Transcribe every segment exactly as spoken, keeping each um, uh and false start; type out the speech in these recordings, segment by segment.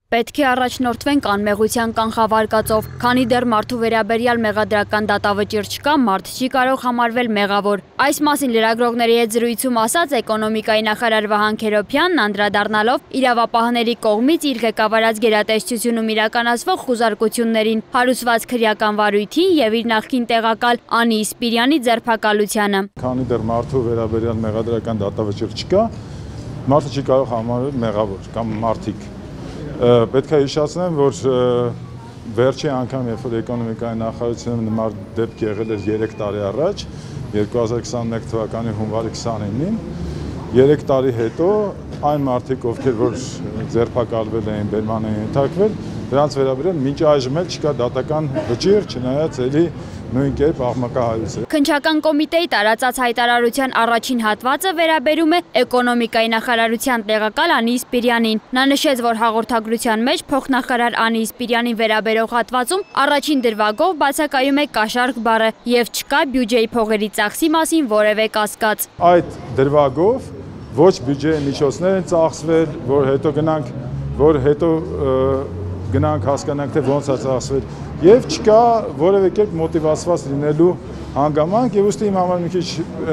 Պետք է առաջնորդվենք անմեղության կանխավարկածով, քանի դեռ մարդու վերաբերյալ մեղադրական դատավճիռ չկա, մարդ չի կարող համարվել մեղավոր։ Այս մասին լրագրողների հետ զրույցում ասաց էկոնոմիկայի նախարար Վահան Քերոբյանն, անդրադառնալով իրավապահների կողմից իր ղեկավարած գերատեսչությունում իրականացվող խուզարկություններին, հարուսված քրեական վարույթին եւ իր նախկին տեղակալ Անի Իսպիրյանի ձերբակալությանը։ Քանի դեռ մարդու վերաբերյալ մեղադրական դատավճիռ չկա, մարդը չի կարող համարվել մեղավոր կամ մարդիկ։ Պետք է հիշեցնեմ, որ վերջի անգամ, երբ որ էկոնոմիկայի նախարարությունը նման դեպք եղել էր երեք տարի առաջ, երկու հազար քսաներեք թվականի հունվարի քսաինին, երեք տարի հետո այն մարդիկ, ովքեր որ ձերբակալվել էին, բերման էին ենթարկվել, դրանց վերաբերյալ մինչ այժմ էլ չկա դատական վճիռ, չնայած էլի նույն կերպ աղմկահայց է։ Քննչական կոմիտեի տարածած հայտարարության առաջին հատվածը վերաբերում է էկոնոմիկայի նախարարության տեղակալ Անի Իսպիրյանին։ Նա նշեց, որ հաղորդագրության մեջ փոխնախարար Անի Իսպիրյանին վերաբերող հատվածում առաջին դրվագով բացակայում է կաշառք բառը եւ չկա բյուջեի փողերի ծախսի մասին որևէ կասկած։ Այդ դրվագով ոչ բյուջեի միջոցներ են ծախսվել, որ հետո գնանք, որ հետո գնանք հասկանանք, թե ոնց է ծախսվել, եւ չկա որևէ կերպ մոտիվացված լինելու հանգամանք, եւ ուստի իմ համար մի քիչ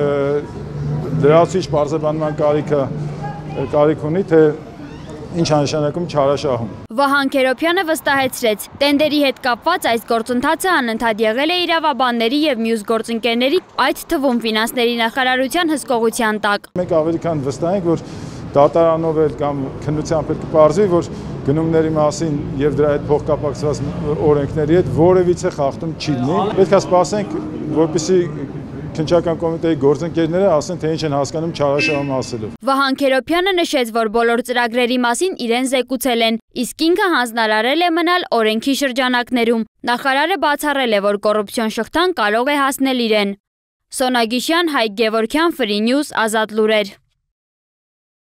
լրացուցիչ պարզաբանման կարիքը կարիք ունի, թե ինչ անշանակում չարաշահում։ Վահան Քերոբյանը վստահեցրեց, տենդերի հետ կապված այս գործընթացը անընդհատ եղել է իրավաբանների եւ մյուս գործընկերների, այդ թվում ֆինանսների նախարարության հսկողության տակ։ Մենք ավելի քան վստահ ենք, որ դատարանով էլ կամ քննությամբ էլ կպարզվի, որ գնումների մասին եւ դրա հետ փոխկապակցված օրենքների հետ որևիցե խախտում չի լինի։ Պետք է սպասենք, որպեսզի քննչական կոմիտեի գործընկերները ասեն, թե ինչ են հասկանում չարաշահում ասելով։ Վահան Քերոբյանը նշեց, որ բոլոր ծրագրերի մասին իրեն զեկուցել են, իսկ ինքը հանձնարարել է մնալ օրենքի շրջանակներում։ Նախարարը բացառել է, որ կոռուպցիոն շղթան կարող է հասնել իրեն։ Սոնա Գիշյան, Հայկ Գևորգյան, Free News, Ազատ լուրեր։